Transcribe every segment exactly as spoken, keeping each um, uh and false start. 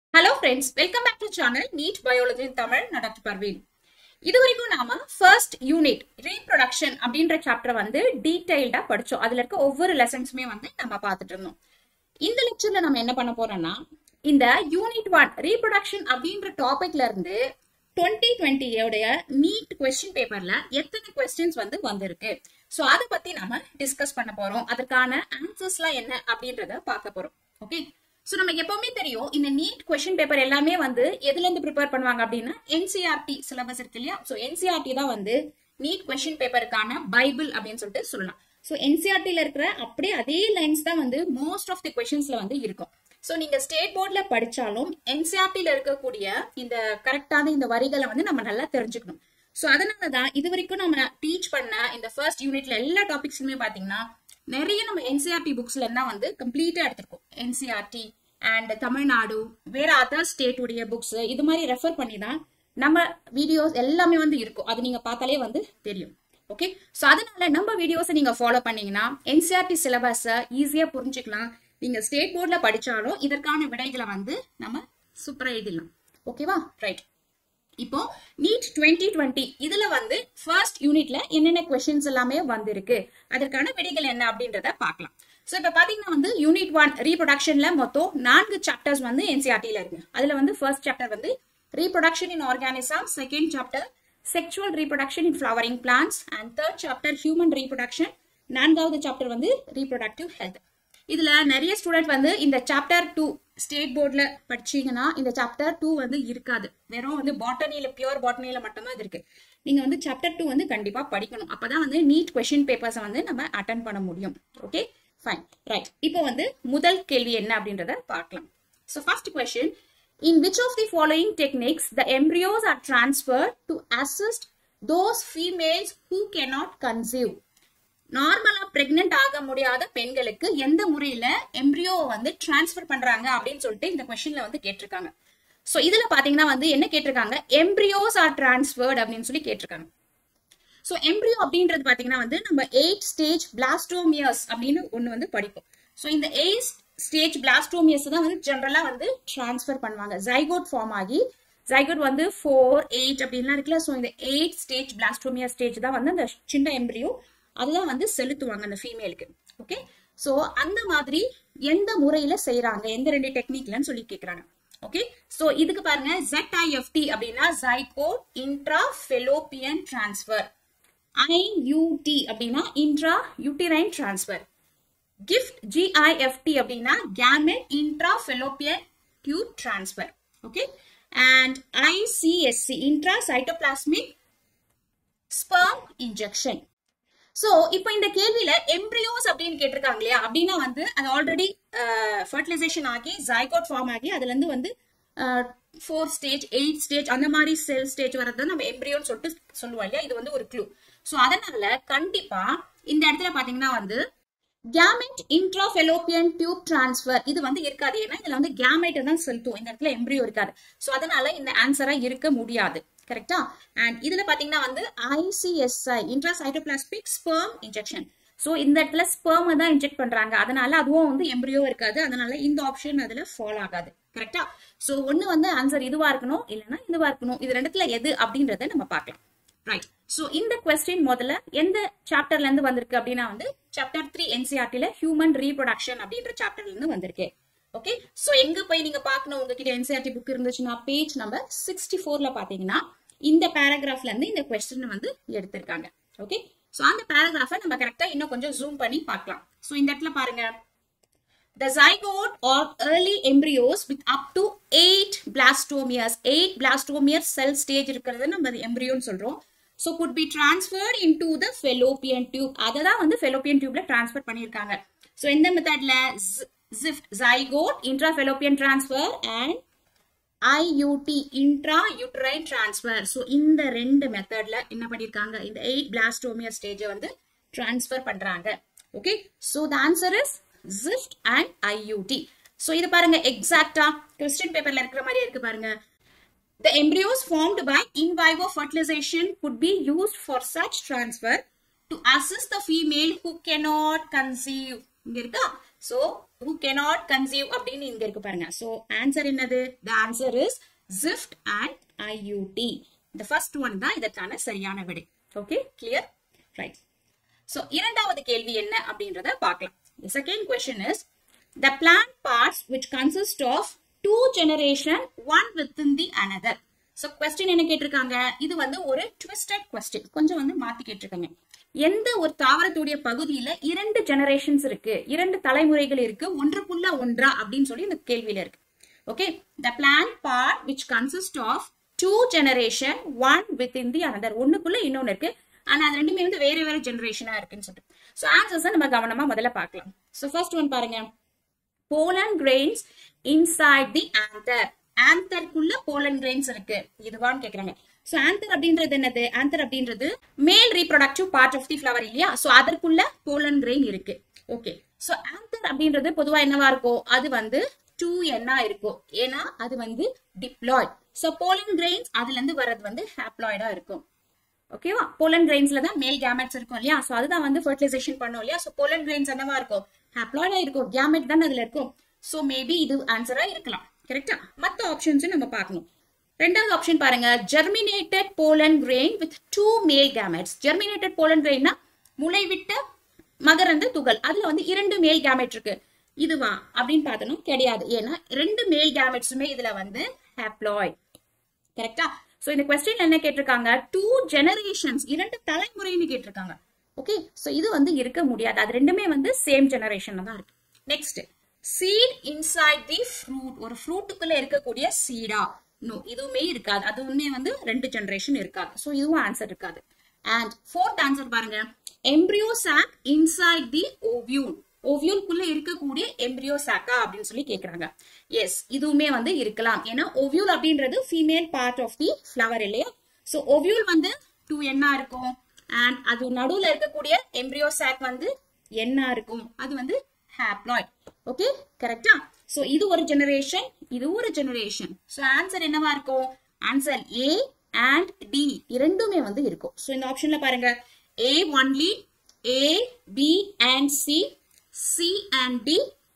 Hello friends, welcome back to channel NEET Biology in Tamil. நான் doctor Parveen. இதுவரைக்கும் நாம first unit reproduction அப்படின்ற chapter வந்து டீடைல்டா படிச்சோம். அதுல இருக்க ஒவ்வொரு லெசன்ஸுமே வந்து நம்ம பார்த்துட்டு இருந்தோம். இந்த லெக்சர்ல நம்ம என்ன பண்ண போறோம்னா இந்த யூனிட் ஒன் reproduction அப்படின்ற டாபிக்ல இருந்து twenty twenty உடைய நீட் क्वेश्चन பேப்பர்ல எத்தனை क्वेश्चंस வந்து வந்திருக்கு. சோ அத பத்தி நாம டிஸ்கஸ் பண்ண போறோம். அதற்கான ஆன்சர்ஸ்லாம் என்ன அப்படின்றத பார்க்க போறோம். ஓகே? சோ நமக்கு எப்பவுமே தெரியும் இந்த நீட் क्वेश्चन பேப்பர் எல்லாமே வந்து எதுல இருந்து ப்ரிப்பேர் பண்ணுவாங்க அப்படின்னா N C E R T syllabus இருக்கு இல்லையா? So N C E R T தான் வந்து நீட் क्वेश्चन பேப்பருக்கான பைபிள் அப்படின்னு சொல்லிட்டு சொல்லலாம். So N C E R T ல இருக்கிற அப்படியே அதே லைன்ஸ் தான் வந்து மோஸ்ட் ஆஃப் தி क्वेश्चंसல வந்து இருக்கும். சோ நீங்க ஸ்டேட் போர்ட்ல படிச்சாலும் N C E R T ல இருக்கக்கூடிய இந்த கரெக்டான இந்த வரிகளை வந்து நம்ம நல்லா தெரிஞ்சுக்கணும். சோ அதனாலதான் இது வரைக்கும் நம்ம டீச் பண்ண இந்த ஃபர்ஸ்ட் யூனிட்ல எல்லா டாபிக்ஸுமே பாத்தீங்கன்னா நிறைய நம்ம N C E R T புக்ஸ்ல இருந்தா வந்து கம்ப்ளீட்டா எடுத்திருக்கோம். N C E R T and Tamil Nadu வேற அதர் ஸ்டேட் உடைய புக்ஸ் இது மாதிரி ரெஃபர் பண்ணி தான் நம்ம வீடியோஸ் எல்லாமே வந்து இருக்கும். அது நீங்க பார்த்தாலே வந்து தெரியும். ஓகே? சோ அதனால நம்ம வீடியோஸை நீங்க ஃபாலோ பண்ணீங்கன்னா N C E R T சிலபஸை ஈஸியா புரிஞ்சுக்கலாம். நீங்க ஸ்டேட் போர்ட்ல படிச்சாலும் இதற்கான விடைகளை வந்து நம்ம சூப்பரா எழுதிடலாம். ஓகேவா? ரைட். இப்போ நீட் twenty twenty இதுல வந்து ஃபர்ஸ்ட் யூனிட்ல என்னென்ன क्वेश्चंस எல்லாமே வந்திருக்கு அதற்கான விடைகள் என்ன அப்படின்றத பார்க்கலாம். சோ இப்ப பாத்தீங்கன்னா வந்து யூனிட் ஒன் ரீப்ரொடக்ஷன்ல மொத்தம் நான்கு சாப்டர்ஸ் வந்து N C E R T ல இருக்கு. அதுல வந்து ஃபர்ஸ்ட் சாப்டர் வந்து reproduction in organism, second chapter sexual reproduction in flowering plants and third chapter human reproduction, நான்காவது சாப்டர் வந்து ரீப்ரொடக்டிவ் ஹெல்த். இதுல நிறைய ஸ்டூடெண்ட் வந்து இந்த சாப்டர் டூ ஸ்டேட் போர்ட்ல படிச்சீங்கன்னா இந்த சாப்டர் டூ வந்து இருக்காது. வெறும் வந்து பாட்டனில பியூர் பாட்டனில மட்டும்தான் இது இருக்கு. நீங்க வந்து சாப்டர் டூ வந்து கண்டிப்பா படிக்கணும். அப்பதான் வந்து நீட் क्वेश्चन பேப்பர்ஸ் வந்து நம்ம அட்டெண்ட் பண்ண முடியும். ஓகே? ஃபைன். ரைட். இப்போ வந்து முதல் கேள்வி என்ன அப்படின்றத பார்க்கலாம். So first question, in which of the following techniques the embryos are transferred to assist those females who cannot conceive? நார்மலா பிரெக்னென்ட் ஆக முடியாத பெண்களுக்கு எந்த முறையில எம்ப்ரியோ வந்து டிரான்ஸ்ஃபர் பண்றாங்க அப்படின்னு சொல்லிட்டு இந்த क्वेश्चनல வந்து கேட்டிருக்காங்க. சோ இதுல பாத்தீங்கன்னா வந்து என்ன கேட்டிருக்காங்க, எம்ப்ரியோஸ் ஆர் டிரான்ஸ்ஃபர்ட் அப்படின்னு சொல்லி கேட்டிருக்காங்க. சோ எம்ப்ரியோ அப்படின்றது பாத்தீங்கன்னா வந்து நம்ம எயிட் ஸ்டேஜ் பிளாஸ்டோமியர்ஸ் அப்படின்னு ஒண்ணு வந்து படிப்போம். சோ இந்த எயிட் ஸ்டேஜ் பிளாஸ்டோமியர்ஸ் தான் வந்து ஜெனரலா வந்து டிரான்ஸ்ஃபர் பண்ணுவாங்க. ஜைகோட் ஃபார்ம் ஆகி ஜைகோட் வந்து ஃபோர் எயிட் அப்படின்லாம் இருக்குல்ல. சோ இந்த எயிட் ஸ்டேஜ் பிளாஸ்டோமியர் ஸ்டேஜ் தான் வந்து அந்த சின்ன எம்ப்ரியோ அதுதான் வந்து செலுத்துவாங்க அந்த ஃபீமேலுக்கு. ஓகே? சோ அந்த மாதிரி எந்த முறையில செய்யறாங்க, எந்த ரெண்டு டெக்னிக்லன்னு சொல்லி கேக்குறாங்க. ஓகே? சோ இதுக்கு பாருங்க Z I F T அப்படின்னா zygote intrafallopian transfer, I U T அப்படின்னா intra uterine transfer, gift G I F T அப்படின்னா gamete intrafallopian tube transfer. Okay? And I C S C intra cytoplasmic sperm injection. So இப்போ இந்த கேள்வியில embryos அப்படின்னு கேட்டிருக்காங்க இல்லையா, அப்படின்னா வந்து அது ஆல்ரெடி ஃபர்டிலைசேஷன் ஆகி ஜைகோட் ஃபார்ம் ஆகி அதுல இருந்து வந்து ஃபோர் ஸ்டேஜ் எயிட் ஸ்டேஜ் அந்த மாதிரி செல் ஸ்டேஜ் வரது நம்ம எம்ப்ரியோன்னு சொல்லிட்டு சொல்லுவோம் இல்லையா. இது வந்து ஒரு க்ளூ. சோ அதனால கண்டிப்பா இந்த இடத்துல பாத்தீங்கன்னா வந்து கேமெட் இன்ட்ராஃபெலோப்பியன் டியூப் டிரான்ஸ்ஃபர் இது வந்து இருக்காது. ஏன்னா இதுல வந்து கேமெட் தான் செலுத்துவோம், இந்த இடத்துல எம்ப்ரியோ இருக்காது. சோ அதனால இந்த ஆன்சரா இருக்க முடியாது. கரெக்டா? அண்ட் இதுல பாத்தீங்கன்னா வந்து I C S I intracytoplasmic sperm injection. So இந்த இடத்துல ஸ்பெர்ம் தான் இன்ஜெக்ட் பண்றாங்க. அதனால அதுவும் வந்து எம்ப்ரியோ இருக்காது. அதனால இந்த ஆப்ஷன் அதுல ஃபாலோ ஆகாது. கரெக்டா? சோ ஒண்ணு வந்து ஆன்சர் இதுவா இருக்கணும், இல்லைன்னா இதுவா இருக்கணும். இது ரெண்டுத்துல எது அப்படின்றத நம்ம பார்க்கலாம். ரைட். சோ இந்த क्वेश्चन முதல்ல எந்த சாப்டர்ல இருந்து வந்திருக்கு அப்படின்னா வந்து chapter three N C E R T ல ஹியூமன் ரீப்ரொடக்ஷன் அப்படின்ற சாப்டர்ல இருந்து வந்திருக்கு. ஓகே? சோ எங்க போய் நீங்க பார்க்கணும், உங்ககிட்ட N C E R T book இருந்துச்சுன்னா பேஜ் நம்பர் சிக்ஸ்டி ஃபோர்ல பாத்தீங்கன்னா இந்த பேராகிராஃப்ல இருந்து இந்த क्वेश्चन வந்து எடுத்திருக்காங்க. ஓகே? சோ அந்த பேராகிராஃபை நம்ம கரெக்டா இன்னும் கொஞ்சம் ஜூம் பண்ணி பார்க்கலாம். சோ இந்த இடத்துல பாருங்க, the zygote or early embryos with up to eight blastomeres, eight blastomer cell stage இருக்கிறது நம்ம எம்ப்ரியோன்னு சொல்றோம். so could be transferred into the fallopian tube. அததான் வந்து fallopian tubeல டிரான்ஸ்ஃபர் பண்ணிருக்காங்க. சோ இந்த மெத்தட்ல Z I F T zygote intrafallopian transfer and I U T intrauterine transfer. So இந்த ரெண்டு மெத்தட்ல என்ன பண்ணிருக்காங்க, இந்த எயிட் பிளாஸ்டோமியர் ஸ்டேஜ் வந்து டிரான்ஸ்ஃபர் பண்றாங்க. Okay? So the answer is Z I F T and I U T. So இது பாருங்க எக்ஸாக்ட்டா क्वेश्चन பேப்பர்ல இருக்கிற மாதிரி இருக்கு பாருங்க. The embryos formed by in vivo fertilization could be used for such transfer to assist the female who cannot conceive. இங்க இருக்கா? So who cannot conceive அப்படின்னு இங்க இருக்கு பாருங்க. So answer என்னது? The answer is Swift and I U T. The first one தான் இதற்கான சரியான விடை. Okay, clear? Right. So இரண்டாவது கேள்வி என்ன அப்படின்றத பார்க்கலாம். The second question is the plant parts which consist of two generation one within the another. So question என்ன கேட்டிருக்காங்க? இது வந்து ஒரு twisted question. கொஞ்சம் வந்து மாத்தி கேட்டிருக்காங்க. எந்த ஒரு தாவரத்துடைய பகுதியில இரண்டு ஜெனரேஷன்ஸ் இருக்கு, இரண்டு தலைமுறைகள் இருக்கு, ஒன்றுக்குள்ள ஒன்றா அப்படின்னு சொல்லி இந்த கேள்வியில இருக்கு. Okay, the plant part which consists of two generation one within the another. ஒண்ணுக்குள்ள இன்னொன்னு இருக்கு, ஆனா அது ரெண்டுமே வந்து வேற வேற ஜெனரேஷனா இருக்குன்னு சொல்லிட்டு. சோ ஆன்சர்ஸ் நம்ம கவனமா முதல்ல பார்க்கலாம். சோ ஃபர்ஸ்ட் ஒன் பாருங்க, pollen grains inside the anther. ஆந்தர்க்குள்ள pollen grains இருக்கு, இதுவான்னு கேக்குறாங்க. சோ ஆந்தர் அப்படின்றது என்னது? ஆந்தர் அப்படின்றது male reproductive part of the flower இல்லையா? சோ அதற்குள்ள pollen grain இருக்கு. ஓகே, சோ ஆந்தர் அப்படின்றது பொதுவா என்னவா இருக்கும்? அது வந்து டூ என்னா இருக்கும், ஏன்னா அது வந்து டிப்ளாய்ட். சோ pollen grains அதுல இருந்து வர்றது வந்து ஹாப்ளாய்டா இருக்கும். ஓகேவா? pollen grainsல தான் மேல் கேமெட்ஸ் இருக்கும் இல்லையா? சோ அதுதான் வந்து ஃபெர்டிலைசேஷன் பண்ணும் இல்லையா? சோ pollen grains என்னவா இருக்கும்? ஹாப்ளாய்டா இருக்கும், கேமெட் தான் அதுல இருக்கும். சோ மேபி இது ஆன்சரா இருக்கலாம். கரெக்டா? மத்த ஆப்ஷன்ஸ் நம்ம பார்க்கணும். ரெண்டாவது ஆப்ஷன் பாருங்க, germinated pollen grain with two male gametes. germinated pollen grainனா முளைவிட்ட மகரந்த துகள், அதுல வந்து இரண்டு மேல் கேமெட் இருக்கு. இதுவா அப்படின்னு பார்த்தோம், கிடையாது. ஏன்னா ரெண்டு மேல் கேமெட்ஸுமே இதுல வந்து ஹாப்ளாய்ட். கரெக்டா? சோ இந்த क्वेश्चन என்ன கேட்டிருக்காங்க? டூ ஜெனரேஷன்ஸ், இரண்டு தலைமுறைன்னு கேட்டிருக்காங்க. ஓகே, சோ இது வந்து இருக்க முடியாது, அது ரெண்டுமே வந்து சேம் ஜெனரேஷன்ல தான் இருக்கு. Next, seed inside the fruit. ஒரு ஃப்ரூட்டுக்குள்ள இருக்கக்கூடிய சீடா? நோ, இதுவுமே இருக்காது, அதுவுமே வந்து ரெண்டு ஜெனரேஷன் இருக்காது. சோ இதுவும் ஆன்சர் இருக்காது. அண்ட் ஃபோர்த் ஆன்சர் பாருங்க, embryo sac inside the ovule. ஓவியூல்குள்ள இருக்கக்கூடிய எம்பிரியோ சாக்கா அப்படின்னு சொல்லி கேக்குறாங்க. எஸ், இதுவுமே வந்து இருக்கலாம், ஏன்னா ஓவியூல் அப்படின்றது female part of the flower இல்லையா? சோ ஓவியூல் வந்து டூ என்னா இருக்கும், அண்ட் அது நடுவுல இருக்கக்கூடிய எம்பிரியோ சாக் வந்து என்ன இருக்கும், அது வந்து ஹாப்ளாய்ட். ஓகே, கரெக்டா? சோ இது ஒரு ஜெனரேஷன், இது ஒரு ஜெனரேஷன். சோ ஆன்சர் என்னவா இருக்கும்? ஆன்சர் ஏ அண்ட் டி இரண்டுமே வந்து இருக்கும். சோ இந்த ஆப்ஷன்ல பாருங்க, A only, A, B and C, C and D,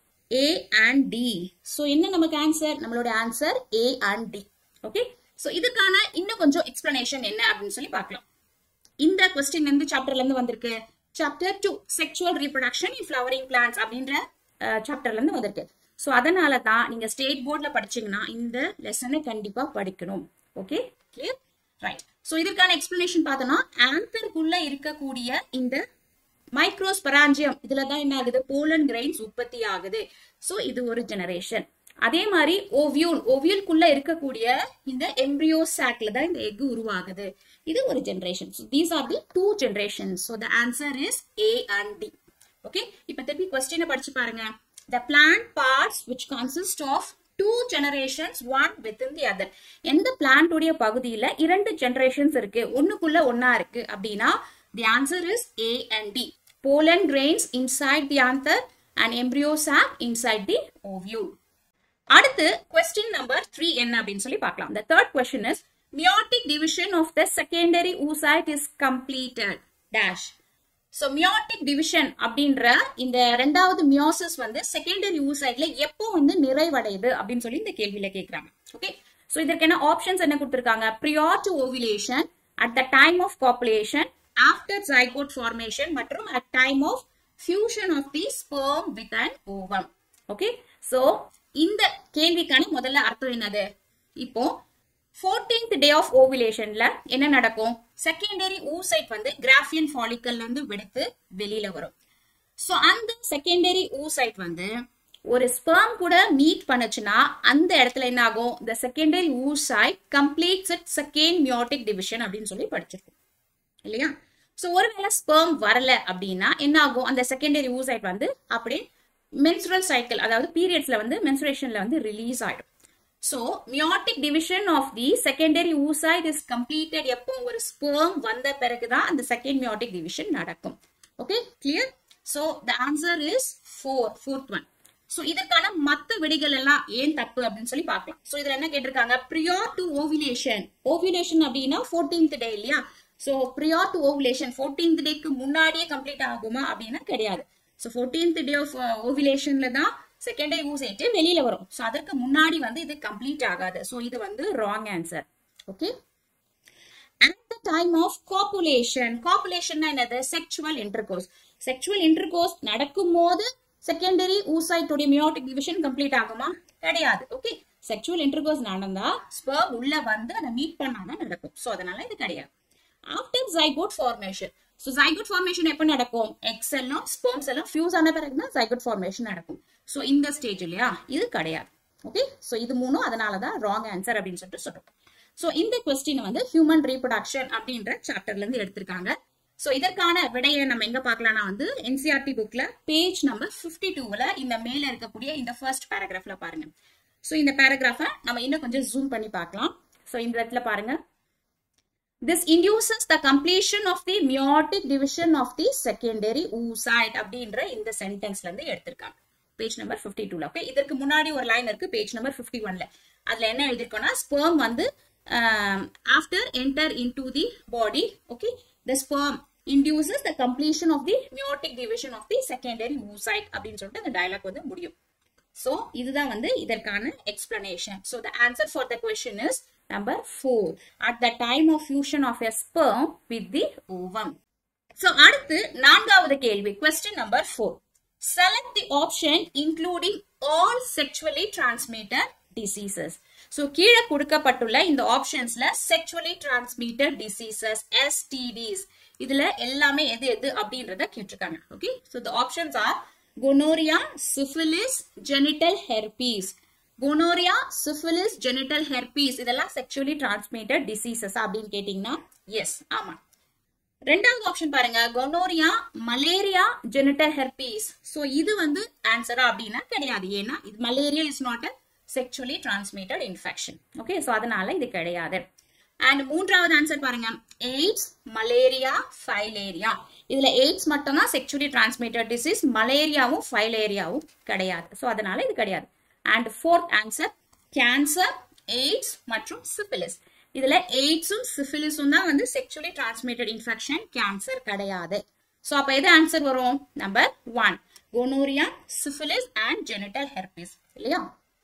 A and D. So என்ன நமக்கு ஆன்சர்? நம்மளோட answer A and D. Okay, so இதுக்கான இன்னும் கொஞ்சம் எக்ஸ்பிளனேஷன் என்ன அப்படின்னு சொல்லி பார்க்கலாம். இந்த क्वेश्चन எந்த சாப்டர்ல இருந்து வந்திருக்கு? Chapter two, sexual reproduction in flowering plants அப்படின்ற சாப்டர்ல இருந்து வந்திருக்கு. சோ அதனால தான் நீங்க ஸ்டேட் போர்ட்ல படிச்சீங்கன்னா இந்த லெசனை கண்டிப்பா படிக்கணும். Okay, clear? ரைட். சோ இதற்கான எக்ஸ்பிளனேஷன் பார்த்தோம்னா, ஆந்தர்க்குள்ள இருக்கக்கூடிய இந்த மைக்ரோஸ்பராஞ்சியம், இதுல தான் என்ன ஆகுது? போலன் கிரெயின்ஸ் உற்பத்தி ஆகுது. சோ இது ஒரு ஜெனரேஷன். அதே மாதிரி ஓவியூல், ஓவியூல்குள்ள இருக்கக்கூடிய இந்த எம்பிரியோ சாக்ல தான் இந்த எக் உருவாகுது, இது ஒரு generation. So these are the two generations. So the answer is A and D. Okay, இப்போ திருப்பி क्वेश्चन படிச்சு பாருங்க. The plant parts which consist of two generations one within the other. எந்த பிளான்ட் உடைய பகுதியில இரண்டு ஜெனரேஷன்ஸ் இருக்கு, ஒண்ணுக்குள்ள ஒண்ணா இருக்கு அப்படின்னா the answer is A and D. Pollen grains inside the anther and embryo sac inside the ovule. அடுத்து question number three என்ன அப்படின்னு சொல்லி பார்க்கலாம். The third question is meiotic division of the secondary oocyte is completed dash. So meiotic division அப்படின்ற இந்த இரண்டாவது meiosis வந்து secondary oocyteல எப்போ வந்து நிறைவடையுது அப்படின்னு சொல்லி இந்த கேள்வியில கேக்குறாங்க. ஓகே, சோ இதற்கான ஆப்ஷன்ஸ் என்ன கொடுத்திருக்காங்க? prior to ovulation, at the time of copulation, after zygote formation மற்றும் at time of fusion of the sperm with an ovum. Okay, so இந்த கேள்விக்கான முதல்ல அர்த்தம் என்னது? இப்போ fourteenth day of ovulationல என்ன நடக்கும்? செகண்டரி oocyte வந்து கிராஃபியன் ஃபாலிக்கல்ல இருந்து வெடித்து வெளியில வரும். சோ அந்த செகண்டரி oocyte வந்து ஒரு ஸ்பெர்ம் கூட மீட் பண்ணுச்சுன்னா அந்த இடத்துல என்ன ஆகும்? the secondary oocyte completes its second meiotic division அப்படின்னு சொல்லி படிச்சிருக்கோம் இல்லையா? சோ ஒருவேளை ஸ்பெர்ம் வரல அப்படின்னா என்ன ஆகும்? அந்த செகண்டரி oocyte வந்து அப்படியே menstrual cycle, அதாவது பீரியட்ஸ்ல வந்து menstruationல வந்து ரிலீஸ் ஆயிடும். So meiotic division of the secondary oocyte is completed எப்போ? ஒரு ஸ்பெர்ம் வந்த பிறகுதான் அந்த செகண்ட் meiotic division நடக்கும். Okay, clear? So the answer is four, fourth one. So இதற்கான மத்த விடைகள் எல்லாம் ஏன் தப்பு அப்படின்னு சொல்லி பார்க்கலாம். சோ இதுல என்ன கேட்டிருக்காங்க? prior to ovulation. ovulation அப்படின்னா fourteenth day இல்லையா? So prior to ovulation fourteenth டேக்கு முன்னாடியே கம்ப்ளீட் ஆகுமா அப்படின்னா கிடையாது. சோ fourteenth டே ஆஃப் ஓவிலேஷன்ல தான் செகண்டரி oocyte வெளியில வரும். சோ அதற்கு முன்னாடி வந்து இது கம்ப்ளீட் ஆகாது. சோ இது வந்து wrong answer. Okay. At the time of copulation, copulation என்னது? Sexual intercourse. Sexual intercourse நடக்கும் போது secondary oocyte உடைய meiotic division complete ஆகுமா? கிடையாது. ஓகே. Sexual intercourse நடந்தா sperm உள்ள வந்து அதை மீட் பண்ணாதான் நடக்கும். சோ அதனால இது கிடையாது. After zygote formation. So zygote formation எப்ப நடக்கும்? Egg cell ம் sperm cell ம் fuse ஆன பிறகு தான் zygote formation நடக்கும். சோ இந்த ஸ்டேஜ் இல்லையா? இது கிடையாது. ஓகே. சோ இது மூணும் அதனால தான் wrong answer அப்படின்னு சொல்லிட்டு சொல்றோம். சோ இந்த क्वेश्चन வந்து human reproduction அப்படின்ற சாப்டர்ல இருந்து எடுத்திருக்காங்க. சோ இதற்கான விடையை நம்ம எங்க பார்க்கலாம்னா வந்து N C E R T புக்ல பேஜ் நம்பர் fifty-two ல இந்த மேல இருக்கக்கூடிய இந்த ஃபர்ஸ்ட் பேராகிராஃப்ல பாருங்க. சோ இந்த பேராகிராஃபை நம்ம இன்னும் கொஞ்சம் ஜூம் பண்ணி பார்க்கலாம். சோ இந்த இடத்துல பாருங்க. This induces the completion of the meiotic division of the secondary oocyte அப்படின்ற இந்த சென்டென்ஸ்ல இருந்து எடுத்திருக்காங்க. பேஜ் நம்பர் fifty-two ல. ஓகே. இதற்கு முன்னாடி ஒரு லைன் இருக்கு பேஜ் நம்பர் fifty-one ல. அதுல என்ன எழுதிருக்கோம்னா sperm வந்து um, after enter into the body, okay, the sperm induces the completion of the meiotic division of the secondary oocyte அப்படின்னு சொல்லிட்டு அந்த டயலாக் வந்து முடியும். So இதுதான் வந்து இதற்கான explanation. So the answer for the question is number four. At the time of fusion of a sperm with the ovum. So அடுத்து நான்காவது கேள்வி question number four. Select the option including all sexually transmitted diseases. So கீழே கொடுக்கப்பட்டுள்ள இந்த ஆப்ஷன்ஸ்ல sexually transmitted diseases S T Ds இதுல எல்லாமே எது எது அப்படின்றத கேட்டிருக்காங்க. Okay. So the options are gonorrhea, syphilis, genital herpes. Gonorrhea, syphilis, genital herpes இதெல்லாம் sexually transmitted diseases அப்படின்னு கேட்டீங்கன்னா எஸ் ஆமா. ரெண்டாவது ஆப்ஷன் பாருங்க gonorrhea, malaria, genital herpes. So இது வந்து ஆன்சரா அப்படின்னா கிடையாது. ஏன்னா இது malaria is not a sexually transmitted infection. Okay. So அதனால இது கிடையாது. அண்ட் மூன்றாவது ஆன்சர் பாருங்க எய்ட்ஸ், மலேரியா, ஃபைலேரியா. இதுல எய்ட்ஸ் மட்டும் தான் sexually transmitted disease, மலேரியாவும் ஃபைலேரியாவும் கிடையாது. சோ அதனால இது கிடையாது. And fourth answer cancer, AIDS மற்றும் சிஃபிலிஸ். இதுல எய்ட்ஸும் சிஃபிலிஸும் தான் வந்து sexually transmitted infection, கேன்சர் கிடையாது. சோ அப்ப எது ஆன்சர் வரும்? Number one gonorrhea, syphilis and genital herpes இல்லையா?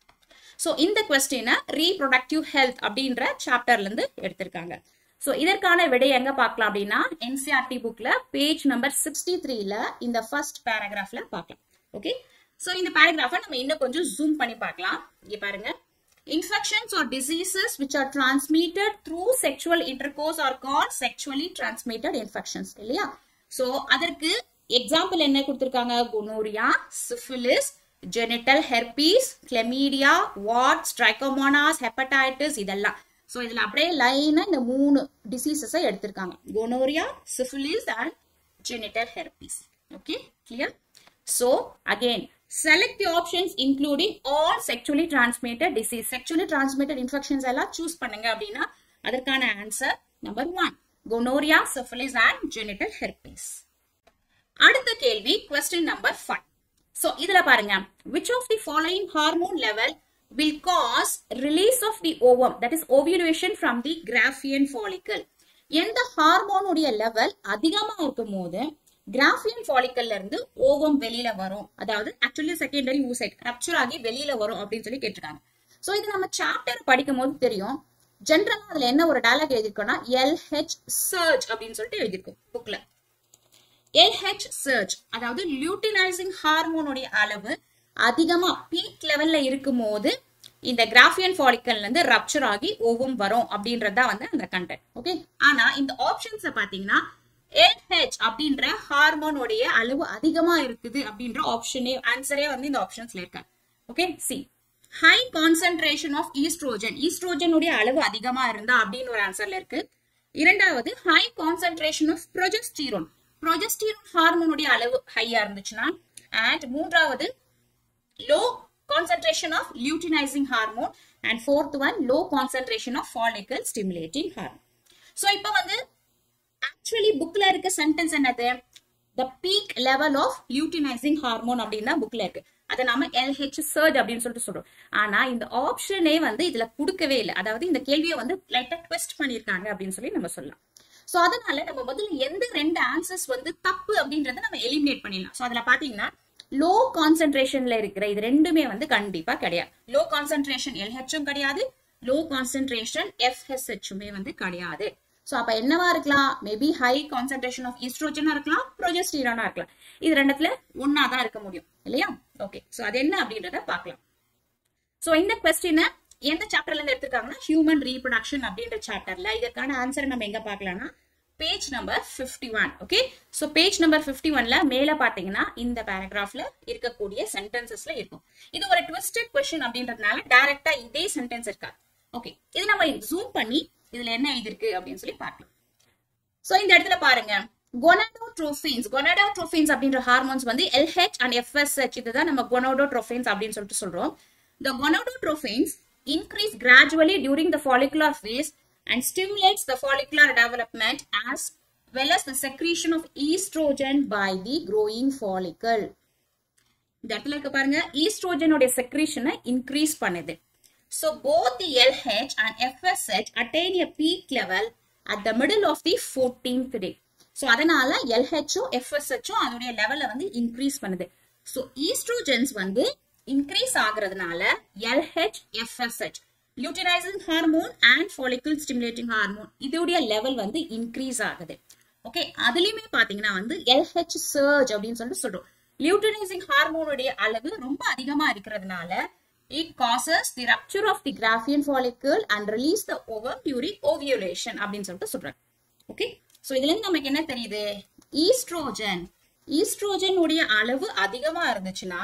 சோ இந்த क्वेश्चन reproductive health அப்படின்ற சாப்டர்ல இருந்து எடுத்திருக்காங்க. சோ இதற்கான விடை எங்க பார்க்கலாம் அப்படின்னா N C E R T புக்ல பேஜ் நம்பர் sixty-three ல இந்த ஃபர்ஸ்ட் பேராகிராஃப்ல பார்க்கலாம். ஓகே. சோ இந்த பேராகிராஃபை நம்ம இன்னும் கொஞ்சம் ஜூம் பண்ணி பார்க்கலாம். இங்க பாருங்க. Infections or diseases which are transmitted through sexual intercourse are called sexually transmitted infections இல்லையா? சோ அதற்கு எக்ஸாம்பிள் என்ன கொடுத்திருக்காங்க? gonorrhea, syphilis, genital herpes, chlamydia, warts, trichomonas, hepatitis இதெல்லாம். சோ இதுல அப்படியே லைனா இந்த மூணு டிசீசஸ் எடுத்திருக்காங்க. gonorrhea, syphilis and genital herpes. Okay, clear? So again select the options including all sexually transmitted disease. Sexually transmitted infections எல்லாம் choose பண்ணுங்க அப்படின்னா அதற்கான answer number one gonorrhea, syphilis and genital herpes. அடுத்த கேள்வி question number five. So இதுல பாருங்க which of the following hormone level will cause release of the ovum, that is ovulation from the Graafian follicle. எந்த hormone உடைய level அதிகமா இருக்கும் போது Graafian follicle இருந்து ஓவம் வெளியில வரும், அதாவது actually secondary oocyte rupture ஆகி வெளியில வரும் அப்படின்னு சொல்லி கேட்டிருக்காங்க. சோ இது நம்ம சாப்டர் படிக்கும் போது தெரியும். ஜெனரலா அதுல என்ன ஒரு டயலாக் எழுதிருக்கோம்னா L H surge அப்படின்னு சொல்லிட்டு எழுதிருக்கும் புக்ல. L H surge அதாவது லியூட்டினைசிங் ஹார்மோன் உடைய அளவு அதிகமா பீக் லெவல்ல இருக்கும் போது இந்த Graafian follicle இருந்து ரப்சர் ஆகி ஓவம் வரும் அப்படின்றதா வந்து அந்த கண்டென்ட். ஓகே. ஆனா இந்த ஆப்ஷன்ஸ் பாத்தீங்கன்னா L H அப்படின்ற ஹார்மோன் உடைய அளவு அதிகமா இருக்குது அப்படின்ற ஆப்ஷனே ஆன்சரே வந்து இந்த ஆப்ஷன்ஸ்ல இருக்கு. Okay. C high concentration of oestrogen, oestrogen உடைய அளவு அதிகமா இருந்தா அப்படின்னு ஒரு ஆன்சர்ல இருக்கு. இரண்டாவது high concentration of progesterone, progesterone hormone உடைய அளவு ஹையா இருந்துச்சுன்னா. அண்ட் மூன்றாவது low concentration of luteinizing hormone and fourth one low concentration of follicle stimulating hormone. So இப்போ வந்து actually bookல இருக்க sentence என்னது? The peak level of luteinizing hormone அப்படின்னா bookல இருக்கு. அதை நாம L H surge அப்படின்னு சொல்லிட்டு சொல்றோம். ஆனா இந்த ஆப்ஷனே வந்து இதுல கொடுக்கவே இல்லை. அதாவது இந்த கேள்வியை வந்து லைட்டா ட்விஸ்ட் பண்ணிருக்காங்க அப்படின்னு சொல்லி நம்ம சொல்லலாம். சோ அதனால நம்ம முதல்ல எந்த ரெண்டு ஆன்சர்ஸ் வந்து தப்பு அப்படின்றத நம்ம எலிமினேட் பண்ணிடலாம். சோ அதுல பாத்தீங்கன்னா லோ கான்சென்ட்ரேஷன்ல இருக்கிற இது ரெண்டுமே வந்து கண்டிப்பா கிடையாது. லோ கான்சென்ட்ரேஷன் L H உம் கிடையாது, low concentration F S H உமே வந்து கிடையாது. சோ அப்ப என்னவா இருக்கலாம்? மேபி ஹை கான்சென்ட்ரேஷன் ஆஃப் ஈஸ்ட்ரோஜனா இருக்கலாம், ப்ரொஜெஸ்டீரானா இருக்கலாம். இது ரெண்டுத்துல ஒன்னாதான் இருக்க முடியும் இல்லையா? ஓகே, சோ அது என்ன அப்படின்றத பார்க்கலாம். சோ இந்த क्वेश्चन எந்த சாப்டர்ல இருந்து எடுத்துருக்காங்கன்னா ஹியூமன் ரீப்ரொடக்ஷன் அப்படின்ற சாப்டர்ல. இதற்கான ஆன்சர் நம்ம எங்க பார்க்கலாம்னா page number fifty one. Okay, so page number fifty ஒன்ல மேல பாத்தீங்கன்னா இந்த பேராகிராஃப்ல இருக்கக்கூடிய சென்டென்சஸ்ல இருக்கும். இது ஒரு ட்விஸ்டட் क्वेश्चन அப்படின்றதுனால டைரக்டா இதே சென்டென்ஸ் இருக்கா. ஓகே, இது நம்ம ஜூம் பண்ணி இதுல என்ன எழுதிருக்கு அப்படின்னு சொல்லி பார்க்கலாம். சோ இந்த இடத்துல பாருங்க, gonadotropins gonadotropins அப்படின்ற ஹார்மோன்ஸ் வந்து L H and F S H, இதுதான் நம்ம gonadotropins அப்படின்னு சொல்லிட்டு சொல்றோம். The gonadotropins increase gradually during the follicular phase and stimulates the follicular development as well as the secretion of estrogen by the growing follicle. இந்த இடத்துல இருக்க பாருங்க, oestrogen உடைய செக்ரீஷனை இன்க்ரீஸ் பண்ணுது. So both the L H and F S H attain a peak level at the middle of the fourteenth day. So அதனால L H உம் F S H உம் அதோடைய லெவல்ல வந்து இன்க்ரீஸ் பண்ணுது. So ஈஸ்ட்ரோஜன்ஸ் வந்து இன்க்ரீஸ் ஆகுறதுனால L H F S H luteinizing hormone and follicle stimulating hormone இதோடைய லெவல் வந்து இன்க்ரீஸ் ஆகுது. ஓகே, அதுலயுமே பாத்தீங்கன்னா வந்து L H surge அப்படின்னு சொல்லிட்டு சொல்றோம். luteinizing hormone உடைய அளவு ரொம்ப அதிகமா இருக்கிறதுனால it causes the rupture of the Graafian follicle and release the ovum during ovulation அப்படின்னு சொல்லிட்டு சொல்றாங்க. ஓகே, சோ இதுல இருந்து நமக்கு என்ன தெரியுது? ஈஸ்ட்ரோஜன் ஈஸ்ட்ரோஜன் உடைய அளவு அதிகமா இருந்துச்சுன்னா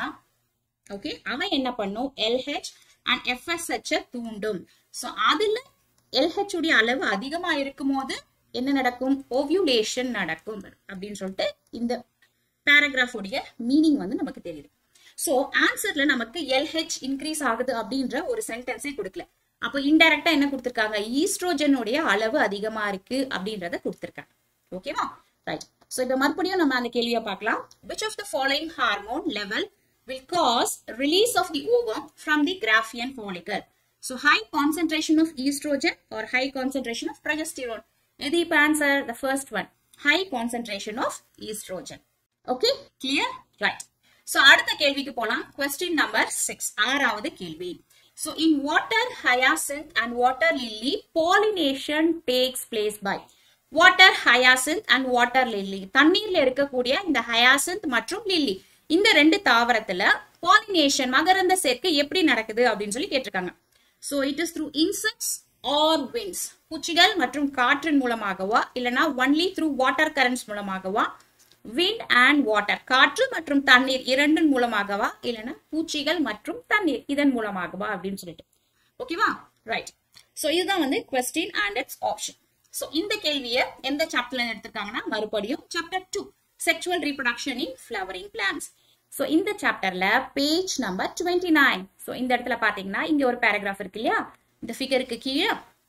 ஓகே அவன் என்ன பண்ணும்? L H and F S H தூண்டும். சோ அதுல L H உடைய அளவு அதிகமா இருக்கும் போது என்ன நடக்கும்? ஓவியூலேஷன் நடக்கும் அப்படின்னு சொல்லிட்டு இந்த பேராகிராஃப் உடைய மீனிங் வந்து நமக்கு தெரியுது. சோ ஆன்சர்ல நமக்கு L H இன்க்ரீஸ் ஆகுது அப்படின்ற ஒரு சென்டென்ஸே கொடுக்கல. அப்போ இன்டைரக்டா என்ன கொடுத்திருக்காங்க? ஈஸ்ட்ரோஜன் உடைய அளவு அதிகமா இருக்கு அப்படின்றத கொடுத்திருக்காங்க. ஓகேவா? ரைட். சோ இப்ப மறுபடியும் நம்ம அந்த கேள்வியை பார்க்கலாம். Which of the following hormone level will cause release of the ovum from the Graafian follicle? So high concentration of estrogen or high concentration of progesterone? Edu ipa answer the first one, high concentration of estrogen. Okay, clear? Right. So அடுத்த கேள்விக்கு போலாம். Question number six, ஆறாவது கேள்வி. So in water hyacinth and water lily pollination takes place by water hyacinth and water lily. தண்ணீர்ல இருக்கக்கூடிய இந்த hyacinth மற்றும் lily இந்த ரெண்டு தாவரத்துல pollination மகரந்த சேர்க்கை எப்படி நடக்குது அப்படின்னு சொல்லி கேட்டிருக்காங்க. So it is through insects or winds. பூச்சிகள் மற்றும் காற்றின் மூலமாகவா இல்லனா only through water currents மூலமாகவா, wind and water காற்று மற்றும் தண்ணீர் இரண்டின் மூலமாகவா இல்லனா பூச்சிகள் மற்றும் தண்ணீர் இதன் மூலமாகவா அப்படின்னு சொல்லிட்டு. ஓகேவா? ரைட். சோ இதுதான் வந்து question and its option. So இந்த கேள்வியை எந்த சாப்டர்ல எடுத்துட்டாங்கன்னா மறுபடியும் chapter two, sexual reproduction in flowering plants. சோ இந்த சாப்டர்ல பேஜ் நம்பர் twenty-nine. சோ இந்த இடத்துல பாத்தீங்கன்னா இங்க ஒரு பேராகிராஃப் இருக்கு இல்லையா? இந்த ஃபிகருக்கு கீழே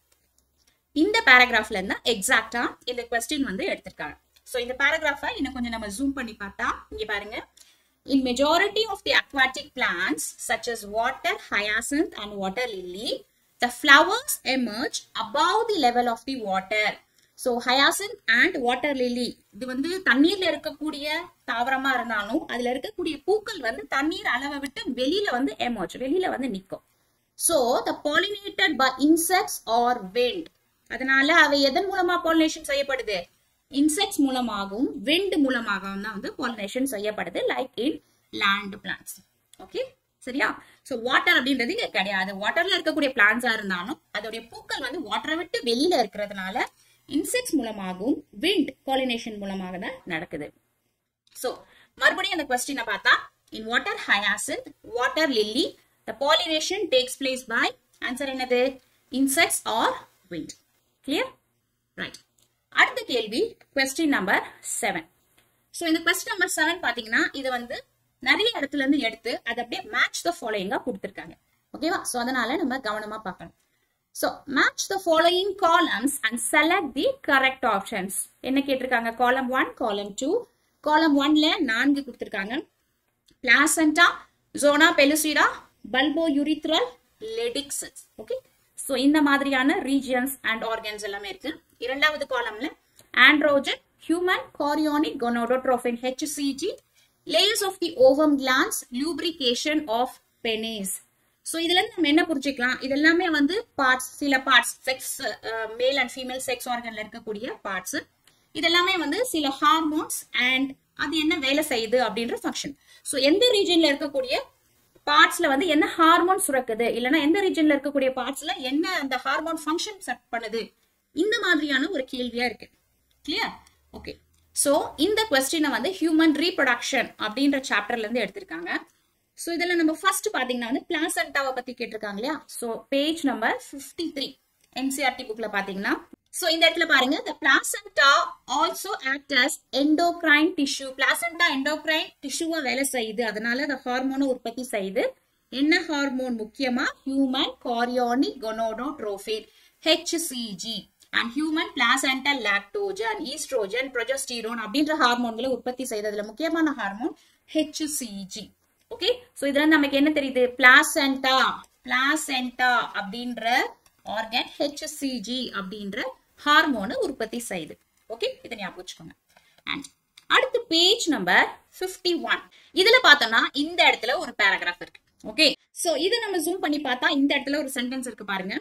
இந்த பேராகிராஃப்ல இருந்தா எக்ஸாக்ட்டா இந்த क्वेश्चन வந்து எடுத்திருக்காங்க. சோ இந்த பேராகிராஃபை இன்னும் கொஞ்சம் நம்ம ஜூம் பண்ணி பார்த்தா இங்க பாருங்க. In majority of the aquatic plants such as water hyacinth and water lily, the flowers emerge above the level of the water. So hyacinth and water lily இது வந்து தண்ணீர்ல இருக்கக்கூடிய தாவரமா இருந்தாலும் அதுல இருக்கக்கூடிய பூக்கள் வந்து தண்ணீர் அளவை விட்டு வெளியில வந்து emerge, வெளியில வந்து நிக்கும். So the pollinated by insects or wind. அதனால அவை எதன் மூலமா pollination செய்யப்படுது? Insects மூலமாகவும் wind மூலமாகவும் தான் வந்து pollination செய்யப்படுது, like in land plants. Okay, சரியா? சோ வாட்டர் அப்படின்றது இங்க கிடையாது. வாட்டர்ல இருக்கக்கூடிய பிளான்ட்ஸா இருந்தாலும் அதோடைய பூக்கள் வந்து வாட்டரை விட்டு வெளியில இருக்கிறதுனால இன்செக்ட்ஸ் மூலமாகவும் wind pollination மூலமாக தான் நடக்குது. சோ மறுபடியும் அந்த क्वेश्चन பார்த்தா in water hyacinth, water lily, the pollination takes place by answer என்னது? Insects or wind. Clear? Right. அடுத்த கேள்வி question number seven. சோ இந்த question number seven பாத்தீங்கன்னா இது வந்து நிறைய இடத்துல இருந்து எடுத்து அதை அப்படியே match the following கொடுத்திருக்காங்க. ஓகேவா? சோ அதனால நம்ம கவனமா பார்க்கணும். So match the following columns and select the correct options. என்ன கேட்டிருக்காங்க? column one, column two. column one ல நான்கு கொடுத்திருக்காங்க. placenta, zona pellucida, bulbourethral, lytic cells. Okay. So இந்த மாதிரியான regions and organs எல்லாமே இருக்கு. இரண்டாவது காலம்ல androgen, human chorionic gonadotrophin, H C G, layers of the ovum glands, lubrication of penis. So இதுல நம்ம என்ன புரிஞ்சுக்கலாம், இதெல்லாமே வந்து பார்ட்ஸ், சில parts, sex, male and female sex ஆர்கன்ல இருக்கக்கூடிய பார்ட்ஸ். இதெல்லாமே வந்து சில ஹார்மோன்ஸ் அண்ட் அது என்ன வேலை செய்யுது அப்படின்ற ஃபங்க்ஷன். ஸோ எந்த ரீஜன்ல இருக்கக்கூடிய பார்ட்ஸ்ல வந்து என்ன ஹார்மோன் சுரக்குது, இல்லைன்னா எந்த ரீஜன்ல இருக்கக்கூடிய பார்ட்ஸ்ல என்ன அந்த ஹார்மோன் ஃபங்க்ஷன் செட் பண்ணுது, இந்த மாதிரியான ஒரு கேள்வியா இருக்கு. கிளியர்? ஓகே. ஸோ இந்த கொஸ்டினை வந்து ஹியூமன் ரீப்ரொடக்ஷன் அப்படின்ற சாப்டர்ல இருந்து எடுத்திருக்காங்க. ஸோ இதில் நம்ம ஃபர்ஸ்ட் பார்த்தீங்கன்னா வந்து பிளாசண்டாவை பத்தி கேட்டிருக்காங்க இல்லையா. So page number fifty three NCERT புக்ல பாத்தீங்கன்னா, ஸோ இந்த இடத்துல பாருங்க, the placenta also act as endocrine tissue. placenta endocrine tissue வேலை செய்யுது, அதனால அந்த ஹார்மோனை உற்பத்தி செய்யுது. என்ன ஹார்மோன் முக்கியமா? human chorionic gonadotrophin, H C G, and human placental lactogen, estrogen, progesterone அப்படின்ற ஹார்மோன்களை உற்பத்தி செய்ததுல முக்கியமான hormone H C G. Okay. So இதுல நமக்கு என்ன தெரியுது? பிளாசென்டா, பிளாசென்டா அப்படின்ற ஆர்கன் H C G அப்படின்ற ஹார்மோனை உற்பத்தி செய்யுது. ஓகே, இதை ஞாபகம் வச்சுக்கோங்க. அண்ட் அடுத்து பேஜ் நம்பர் ஃபிஃப்டி ஒன். இதுல பார்த்தோம்னா இந்த இடத்துல ஒரு பேராகிராஃப் இருக்கு. ஓகே, சோ இதை நம்ம ஜூம் பண்ணி பார்த்தா இந்த இடத்துல ஒரு சென்டென்ஸ் இருக்கு பாருங்க.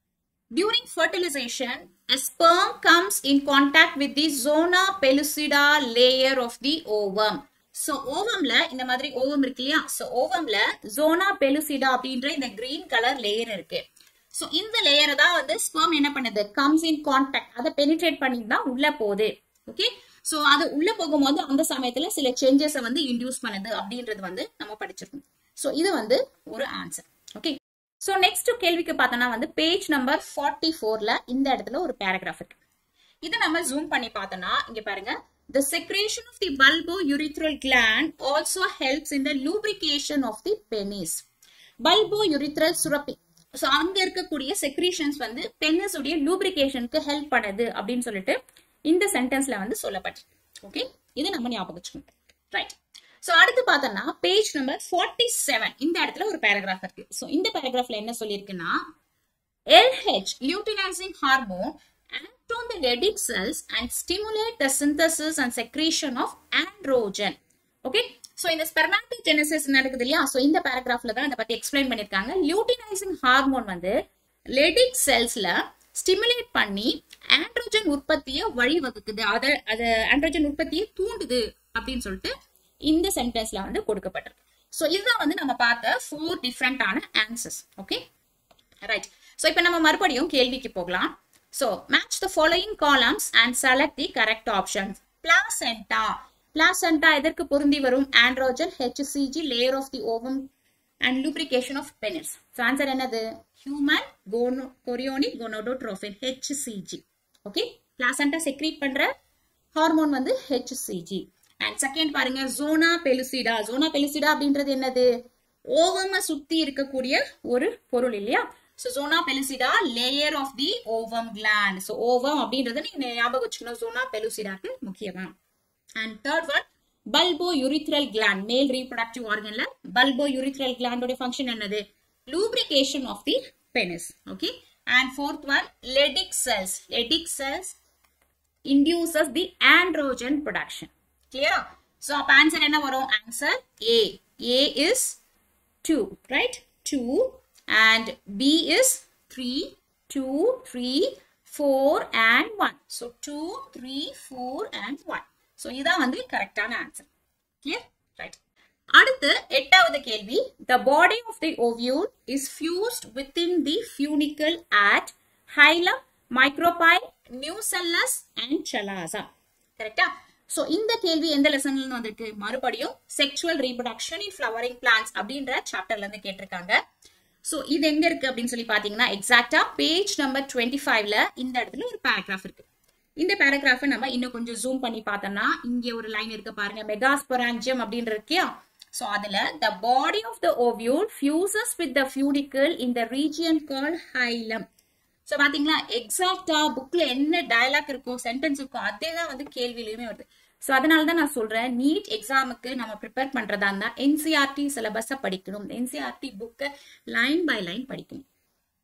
During fertilization, a sperm comes in contact with the zona pellucida layer of the ovum. So ovumல இந்த மாதிரி ஓவம் இருக்கு இல்லையா. So ovumல zona pellucida அப்படின்ற இந்த கிரீன் கலர் லேயர் இருக்கு. So இந்த லேயரை தான் வந்து ஸ்பெர்ம் என்ன பண்ணுது? comes in contact, அதை பெனிட்ரேட் பண்ணி தான் உள்ள போகுது. ஓகே, சோ அது உள்ள போகும்போது அந்த சமயத்துல சில சேஞ்சஸ் வந்து இன்டியூஸ் பண்ணுது அப்படின்றது வந்து நம்ம படிச்சிருக்கோம். சோ இது வந்து ஒரு ஆன்சர். ஓகே, சோ நெக்ஸ்ட் கேள்விக்கு பார்த்தோம்னா வந்து பேஜ் நம்பர் ஃபார்ட்டி ஃபோர்ல இந்த இடத்துல ஒரு பேராகிராஃப் இருக்கு. இதை நம்ம ஜூம் பண்ணி பார்த்தோம்னா இங்க பாருங்க, the secretion of the bulbourethral gland also helps in the lubrication of the penis. bulbourethral சுரப்பி, சோ அங்க இருக்கக்கூடிய செக்ரீஷன்ஸ் வந்து பெனிஸ் உடைய லூப்ரிகேஷனுக்கு ஹெல்ப் பண்ணுது அப்படின்னு சொல்லிட்டு இந்த சென்டென்ஸ்ல வந்து சொல்லப்பட்டிருக்கு. ஓகே, இது நம்ம ஞாபகம் வச்சுக்கணும். ரைட். சோ அடுத்து பார்த்தோம்னா பேஜ் நம்பர் ஃபார்ட்டி செவன் இந்த இடத்துல ஒரு பேராகிராஃப் இருக்கு. சோ இந்த பேராகிராஃப்ல என்ன சொல்லியிருக்குன்னா, L H luteinizing hormone act on the Leydig cells and stimulate the synthesis and secretion of androgen. Okay, so இந்த spermatogenesis நடக்குது இல்லையா. சோ இந்த பேராகிராஃப்ல தான் இத பத்தி எக்ஸ்பிளைன் பண்ணிருக்காங்க. luteinizing ஹார்மோன் வந்து Leydig செல்ஸ்ல ஸ்டிமுலேட் பண்ணி ஆண்ட்ரோஜன் உற்பத்தியை வழிவகுக்குது, அத அது ஆண்ட்ரோஜன் உற்பத்தியை தூண்டுது அப்படின்னு சொல்லிட்டு இந்த சென்டென்ஸ்ல வந்து கொடுக்கப்பட்டிருக்கு. சோ இதுதான் வந்து நம்ம பார்த்த ஃபோர் டிஃபரெண்டான ஆன்சர்ஸ். Okay, right. சோ இப்போ நம்ம மறுபடியும் கேள்விக்கு போகலாம். So match the following columns and select the correct options. Placenta. Placenta எதற்கு பொருந்தி வரும்? androgen, H C G, layer of the ovum and lubrication of penis. So answer என்னது? human chorionic gonadotrophin, H C G. Okay, placenta secrete பண்ற hormone வந்து H C G. And second பாருங்க, zona pellucida. zona pellucida அப்படின்றது என்னது? ஓவம சுத்தி இருக்கக்கூடிய ஒரு பொருள் இல்லையா. So zona pellucida, layer of the ovum gland. So ovum அப்படின்றது நீங்க ஞாபகம் வச்சுக்கணும், zona pellucida க்கு முக்கியமா. And third one, bulbourethral gland, male reproductive organல bulbourethral gland ஓட function என்னது? Lubrication of the penis. Okay, and fourth one, Leydig cells. Leydig cells induces the androgen production. Clear? So அப்ப answer என்ன வரும்? Answer A. A is two, right? two. And B is three, two, three, four and one. So two, three, four and one. So இதான் வந்து கரெக்டான answer. Clear? Right. அடுத்து எட்டாவது கேள்வி, the body of the ovule is fused within the funicle at hilum, micropyle, nucellus and chalaza. கரெக்டா? So இந்த கேள்வி எந்த லெசன்ல இருந்து வந்திருக்கு? மறுபடியும் sexual reproduction in flowering plants அப்படின்ற சாப்டர்ல இருந்து கேட்டிருக்காங்க. சோ இது எங்க இருக்கு அப்படின்னு சொல்லி பாத்தீங்கன்னா எக்ஸாக்டா பேஜ் நம்பர் டுவெண்ட்டி ஃபைவ்ல இந்த இடத்துல ஒரு பேராகிராஃப் இருக்கு. இந்த பேராகிராஃபை நம்ம இன்னும் கொஞ்சம் ஜூம் பண்ணி பார்த்தோம்னா இங்க ஒரு லைன் இருக்கு பாருங்க, மெகாஸ்பொராஞ்சியம் அப்படின்ற இருக்கியா. சோ அதுல the body of the ovule fuses with the funicle in the region called hilum. So பாத்தீங்களா, எக்ஸாக்டா புக்ல என்ன டயலாக் இருக்கோ, சென்டென்ஸ் இருக்கோ, அதே தான் வந்து கேள்வியிலுமே வருது. சோ அதனாலதான் நான் சொல்றேன், நீட் எக்ஸாமுக்கு நம்ம ப்ரிப்பேர் பண்றதா இருந்தா என்சிஆர்டி சிலபஸ படிக்கணும், என்சிஆர்டி புக்கை லைன் பை லைன் படிக்கணும்.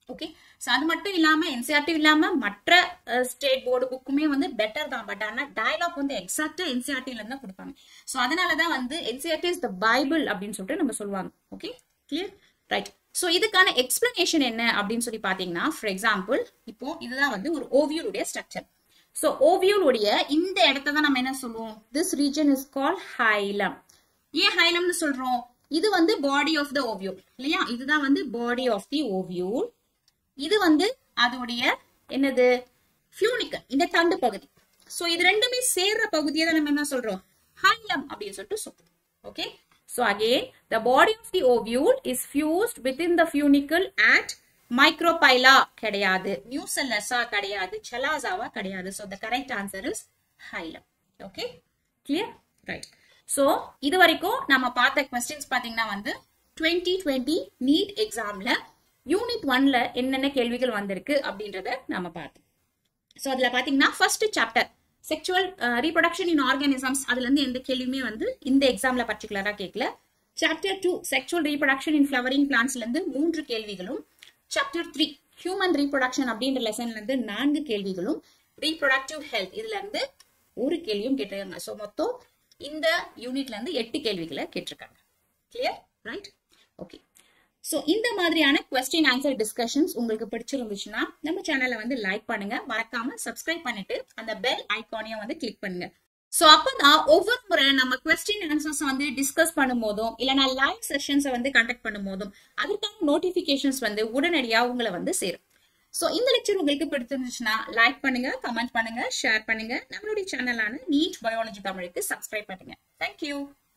ஓகே, ஸோ அது மட்டும் இல்லாம என்சிஆர்டி இல்லாம மற்ற ஸ்டேட் போர்டு புக்குமே வந்து பெட்டர் தான். பட் ஆனா டயலாக் வந்து எக்ஸாக்டா என்சிஆர்டில இருந்து கொடுப்பாங்க. ஸோ அதனாலதான் வந்து என்சிஆர்டி இஸ் த பைபிள் அப்படின்னு சொல்லிட்டு நம்ம சொல்லுவாங்க. Okay, clear, right. ஸோ இதுக்கான எக்ஸ்பிளனேஷன் என்ன அப்படின்னு சொல்லி பாத்தீங்கன்னா, ஃபார் எக்ஸாம்பிள் இப்போ இதுதான் வந்து ஒரு ஓவியலுடைய ஸ்ட்ரக்சர். ஸோ ஓவியலுடைய இந்த இடத்த தான் நம்ம என்ன சொல்லுவோம், this region is called hilum. ஏன் ஹைலம்னு சொல்றோம், இது வந்து பாடி ஆஃப் த ஓவியூல் இல்லையா, இதுதான் வந்து பாடி ஆஃப் தி ஓவியூல். இது வந்து அதோடைய என்னது ஃபியூனிக்கல், இந்த தண்டு பகுதி. சோ இது ரெண்டுமே சேர்ற பகுதியை தான் நம்ம என்ன சொல்றோம், ஹைலம் அப்படின்னு சொல்லிட்டு சொல்றோம். Okay, so again the body of the ovule is fused within the funicle at microphylla கிடையாது, mucellasa கிடையாது, chalazawa கிடையாது. so the correct answer is hilum. okay, clear, right. so இது வரைக்கும் நம்ம பார்த்த questions பாத்தீங்கன்னா வந்து twenty twenty நீட் எக்ஸாம்ல யூனிட் ஒன்ல என்னென்ன கேள்விகள் வந்திருக்கு அப்படின்றத நம்ம பார்த்தோம். சோ அதுல பாத்தீங்கன்னா first chapter sexual reproduction in organisms, அதுல இருந்து எந்த கேள்வியுமே வந்து இந்த எக்ஸாம்ல பர்டிகுலரா கேட்கல. Chapter two sexual reproduction in flowering பிளான்ட்ஸ்ல இருந்து மூன்று கேள்விகளும், சாப்டர் த்ரீ ஹியூமன் ரீப்ரொடக்ஷன் அப்படின்ற லெசன்ல இருந்து நான்கு கேள்விகளும், ரீப்ரொடக்டிவ் ஹெல்த் இதுல இருந்து ஒரு கேள்வியும் கேட்டிருக்காங்க. சோ மொத்தம் இந்த யூனிட்ல இருந்து எட்டு கேள்விகளை கேட்டிருக்காங்க. Clear, right, okay. சோ இந்த மாதிரியான கொஸ்டின் ஆன்சர் டிஸ்கஷன்ஸ் உங்களுக்கு பிடிச்சிருந்துச்சுன்னா நம்ம சேனலை வந்து லைக் பண்ணுங்க, மறக்காம சப்ஸ்கிரைப் பண்ணிட்டு அந்த பெல் ஐகானையும் வந்து கிளிக் பண்ணுங்க. சோ அப்பதான் ஒவ்வொரு முறை நம்ம கொஸ்டின் ஆன்சர்ஸ் வந்து டிஸ்கஸ் பண்ணும் போதும் இல்லைன்னா லைவ் செஷன்ஸை வந்து கண்டக்ட் பண்ணும் போதும் அதுக்கான நோட்டிபிகேஷன்ஸ் வந்து உடனடியா உங்களை வந்து சேரும். சோ இந்த லெக்சர் உங்களுக்கு பிடிச்சிருந்துச்சுன்னா லைக் பண்ணுங்க, கமெண்ட் பண்ணுங்க, ஷேர் பண்ணுங்க. நம்மளுடைய சேனலான நீட் பயாலஜி தமிழுக்கு சப்ஸ்கிரைப் பண்ணுங்க. தேங்க்யூ.